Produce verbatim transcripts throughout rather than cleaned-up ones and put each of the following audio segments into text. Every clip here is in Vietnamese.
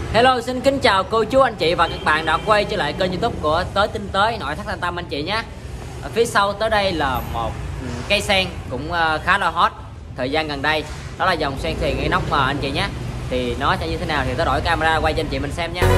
Hello, xin kính chào cô chú anh chị và các bạn đã quay trở lại kênh YouTube của Tới Tinh Tới Nội Thất Thanh Tâm anh chị nhé. Ở phía sau tới đây là một cây sen cũng khá là hot thời gian gần đây, đó là dòng sen thuyền inox mờ anh chị nhé. Thì nó sẽ như thế nào thì tôi đổi camera quay cho anh chị mình xem nha.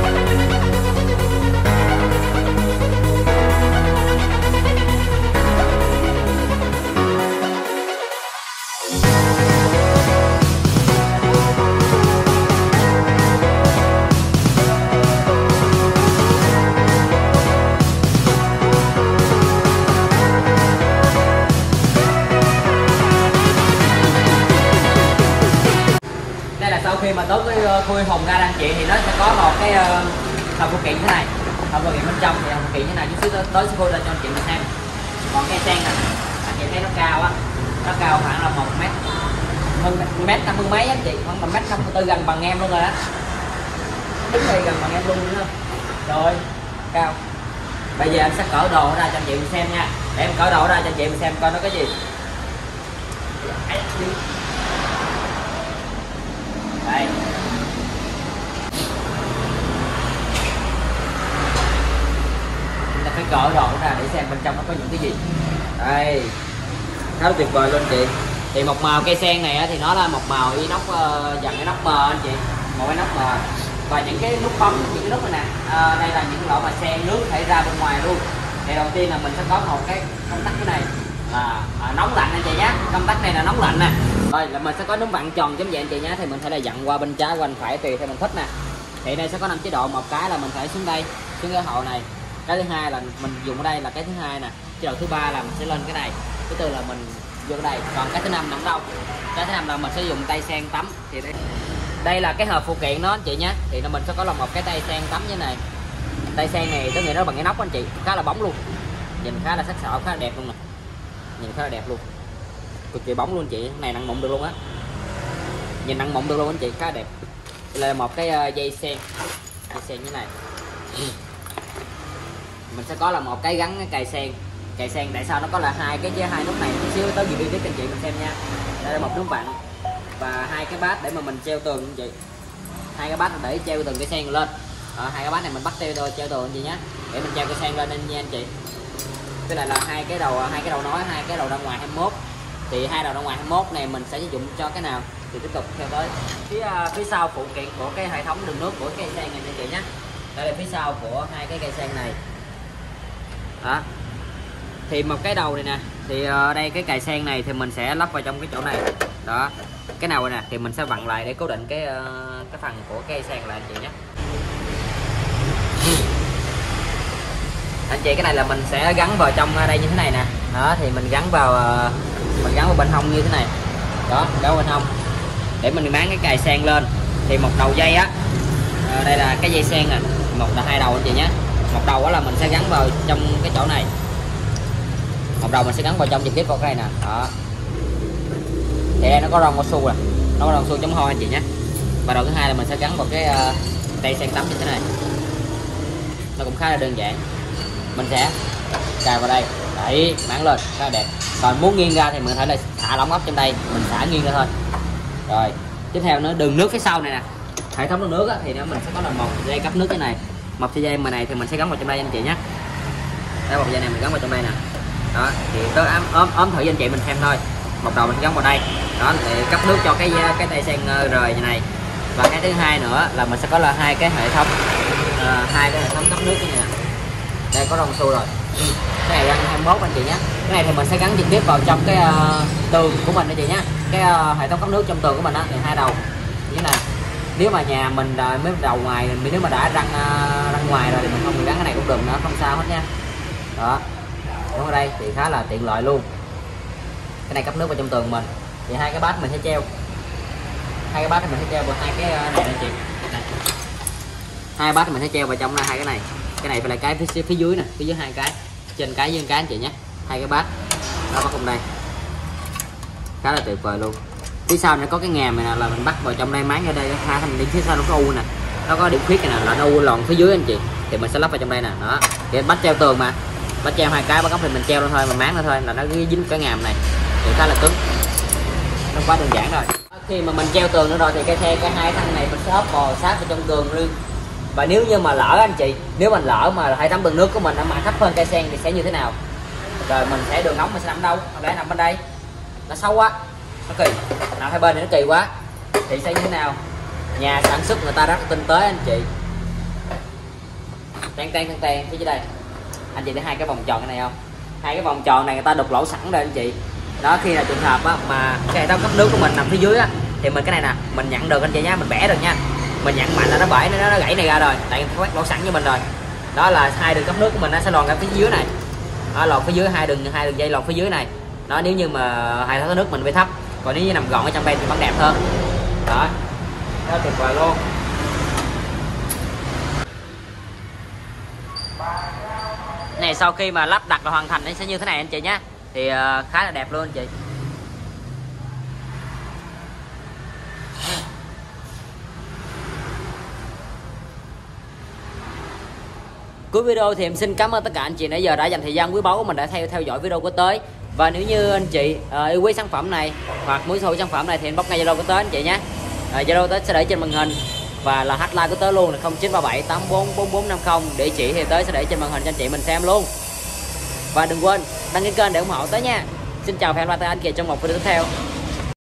Sau khi mà tới cái khui Hồng Ga anh chị thì nó sẽ có một cái hộp phụ kiện như thế này, hộp phụ kiện bên trong thì hộp phụ kiện như thế này, chút xíu tới sẽ khui ra cho anh chị mình xem. Còn cây sen này anh chị thấy nó cao á, nó cao khoảng là một mét hơn mét năm mươi mấy anh chị, khoảng một mét năm mươi tư, gần bằng em luôn rồi á, đứng đây gần bằng em luôn nữa. Rồi cao. Bây giờ em sẽ cỡ đồ ra cho anh chị mình xem nha, để em cỡ đồ ra cho anh chị mình xem coi nó cái gì. Đây. Chúng ta phải cỡ đồ ra để xem bên trong nó có những cái gì. Đây. Khá là tuyệt vời luôn chị. Thì một màu cây sen này thì nó là một màu inox, dàn inox mờ anh chị, màu inox mờ. Và những cái nút bấm, những cái nút này nè, à, đây là những lỗ mà sen nước thải ra bên ngoài luôn. Thì đầu tiên là mình sẽ có một cái công tắc cái này là à, nóng lạnh anh chị nhé. Công tắc này là nóng lạnh nè. Rồi là mình sẽ có núm vặn tròn giống vậy anh chị nhé, thì mình thể là dặn qua bên trái qua bên phải tùy theo mình thích nè. Thì đây sẽ có năm chế độ, một cái là mình phải xuống đây, xuống cái hộ này. Cái thứ hai là mình dùng ở đây là cái thứ hai nè. Chế độ thứ ba là mình sẽ lên cái này. Thứ tư là mình vô đây. Còn cái thứ năm nằm đâu? Cái thứ năm là mình sẽ dùng tay sen tắm. Thì đây, đây là cái hộp phụ kiện đó anh chị nhé. Thì mình sẽ có là một cái tay sen tắm như này. Tay sen này tức nghĩa nó bằng cái nóc anh chị, khá là bóng luôn, nhìn khá là sắc sảo, khá là đẹp luôn nè, nhìn khá là đẹp luôn, cực kỳ bóng luôn chị, này nặng mụn được luôn á, nhìn nặng mụn được luôn anh chị, khá là đẹp. Đây là một cái dây sen, dây sen như này. Mình sẽ có là một cái gắn cái cài sen, cài sen tại sao nó có là hai cái hai nút này, chút xíu tới video tiếp anh chị mình xem nha. Đây là một nút vặn và hai cái bát để mà mình treo tường anh chị, hai cái bát để treo từng cái sen lên. Ở hai cái bát này mình bắt treo treo tường anh chị nhé, để mình treo cái sen lên nha anh chị. Cái này là hai cái đầu, hai cái đầu nối, hai cái đầu ra ngoài hai mươi mốt. Thì hai đầu ra ngoài hai mươi mốt này mình sẽ sử dụng cho cái nào thì tiếp tục theo tới phía phía sau phụ kiện của cái hệ thống đường nước của cây sen này anh chị nhé. Đây là phía sau của hai cái cây sen này đó. Thì một cái đầu này nè, thì ở đây cái cài sen này thì mình sẽ lắp vào trong cái chỗ này đó. Cái nào này nè thì mình sẽ vặn lại để cố định cái cái phần của cây sen lại anh chị nhé. Anh chị cái này là mình sẽ gắn vào trong đây như thế này nè đó, thì mình gắn vào mình gắn vào bên hông như thế này đó, gắn bên hông để mình bán cái cài sen lên. Thì một đầu dây á, à, đây là cái dây sen nè, một là hai đầu anh chị nhé. Một đầu đó là mình sẽ gắn vào trong cái chỗ này, một đầu mình sẽ gắn vào trong trực tiếp vào cái này nè đó. Thì đây nó có rong cao su nè, nó có rong su chống hôi anh chị nhé. Và đầu thứ hai là mình sẽ gắn vào cái uh, tay sen tắm như thế này, nó cũng khá là đơn giản. Mình sẽ cài vào đây, đẩy máng lên, khá là đẹp. Còn muốn nghiêng ra thì mình có thể là thả lỏng ốc trên đây, mình xả nghiêng ra thôi. Rồi tiếp theo nữa đường nước phía sau này nè, hệ thống đường nước á, thì nó mình sẽ có là một dây cấp nước cái này, một sợi dây mà này thì mình sẽ gắn vào trong đây anh chị nhé. Đây một dây này mình gắn vào trong đây nè đó, thì tôi ốm ốm ốm thử cho anh chị mình xem thôi. Một đầu mình sẽ gắn vào đây đó để cấp nước cho cái cái tay sen rời như này. Và cái thứ hai nữa là mình sẽ có là hai cái hệ thống uh, hai cái hệ thống cấp nước như này nè. Đây có rong su rồi, cái này gắn hai mươi mốt anh chị nhé. Cái này thì mình sẽ gắn trực tiếp vào trong cái uh, tường của mình anh chị nhé. Cái uh, hệ thống cấp nước trong tường của mình đó thì hai đầu như thế này. Nếu mà nhà mình uh, mới đầu ngoài, nếu mà đã răng uh, răng ngoài rồi thì mình không bị gắn cái này cũng được nữa, không sao hết nha. Đó, đúng ở đây thì khá là tiện lợi luôn. Cái này cấp nước vào trong tường mình. Thì hai cái bát mình sẽ treo, hai cái bát mình sẽ treo vào hai cái này anh chị. Đây. Hai bát mình sẽ treo vào trong hai cái này. Cái này phải là cái phía, phía dưới nè, phía dưới hai cái, trên cái với cái anh chị nhé. Hai cái bát nó bắt cùng đây, khá là tuyệt vời luôn. Phía sau nó có cái ngàm này nè, là mình bắt vào trong đây, máng ở đây hai thành điểm phía sau nó có u nè, nó có điểm khuyết này nè, là nó u lòn phía dưới anh chị. Thì mình sẽ lắp vào trong đây nè đó. Thì bắt treo tường mà, bắt treo hai cái bắt góc thì mình treo lên thôi, mà máng nó thôi là nó dính cái ngàm này thì khá là cứng, nó quá đơn giản rồi. khi mà mình treo tường nữa rồi thì cái xe cái hai thân này mình sẽ ốp bò sát vào trong tường luôn. Và nếu như mà lỡ anh chị, nếu mình lỡ mà hệ thống tường nước của mình nó mà thấp hơn cây sen thì sẽ như thế nào? Rồi mình sẽ đường ống mình sẽ nằm đâu? Không lẽ nằm bên đây? Nó xấu quá, nó kỳ. Nào hai bên thì nó kỳ quá. Thì sẽ như thế nào? Nhà sản xuất người ta rất là tinh tế anh chị. Tan tan tan tan phía dưới đây. Anh chị thấy hai cái vòng tròn cái này không? Hai cái vòng tròn này người ta đục lỗ sẵn rồi anh chị. Đó, khi là trường hợp á, mà cái hệ thống cấp nước của mình nằm phía dưới á, thì mình cái này nè mình nhận được anh chị nhá, mình bẻ được nha, mình nhận mạnh là nó bể nó, nó gãy này ra rồi, tại nó quét lỗ sẵn cho mình rồi. Đó là hai đường cấp nước của mình nó sẽ lòn ra phía dưới này, đó, lọt phía dưới hai đường hai đường dây lọt phía dưới này. Đó, nếu như mà hệ thống nước mình bị thấp, còn nếu như nằm gọn ở trong đây thì vẫn đẹp hơn. Đó, đó tuyệt vời luôn. Này sau khi mà lắp đặt là hoàn thành nó sẽ như thế này anh chị nhé, thì uh, khá là đẹp luôn anh chị. Cuối video thì em xin cảm ơn tất cả anh chị nãy giờ đã dành thời gian quý báu của mình đã theo theo dõi video của Tới. Và nếu như anh chị uh, yêu quý sản phẩm này hoặc muốn sở hữu sản phẩm này thì inbox ngay Zalo của Tới anh chị nhé. Zalo uh, Tới sẽ để trên màn hình và là hotline của Tới luôn là không chín ba bảy tám bốn bốn bốn năm không. Địa chỉ thì Tới sẽ để trên màn hình cho anh chị mình xem luôn. Và đừng quên đăng ký kênh để ủng hộ Tới nha. Xin chào và hẹn gặp lại anh chị trong một video tiếp theo.